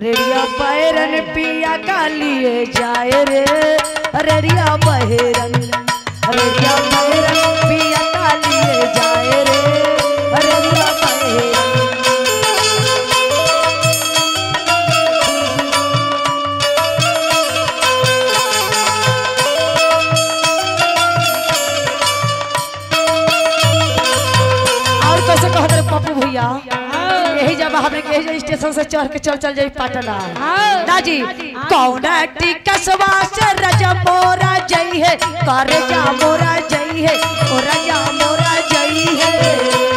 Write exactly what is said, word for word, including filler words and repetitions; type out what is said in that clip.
Radio बहरन पिया का लिए जाए रे रेडिया बहरन रेडिया बहरन पिया का लिए जाए रे रेडिया बहरन। और कैसे कहते रे पप्पू भैया यही जब हमने के स्टेशन से चढ़ के चल चल जाई पटना दादी कौन टिकसवा से रजा मोरा जई है कर जा मोरा जई है ओ रजा मोरा जई है।